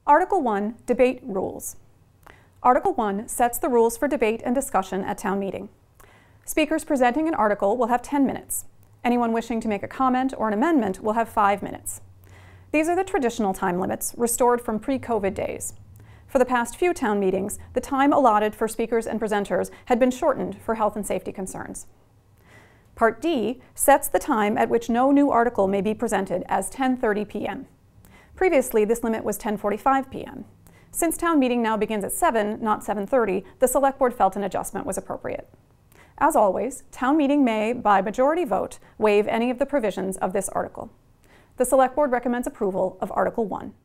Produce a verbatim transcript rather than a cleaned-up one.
Article one, Debate Rules. Article one sets the rules for debate and discussion at town meeting. Speakers presenting an article will have ten minutes. Anyone wishing to make a comment or an amendment will have five minutes. These are the traditional time limits, restored from pre-COVID days. For the past few town meetings, the time allotted for speakers and presenters had been shortened for health and safety concerns. Part D sets the time at which no new article may be presented as ten thirty p m Previously, this limit was ten forty-five p m Since town meeting now begins at seven, not seven thirty, the Select Board felt an adjustment was appropriate. As always, town meeting may, by majority vote, waive any of the provisions of this article. The Select Board recommends approval of Article one.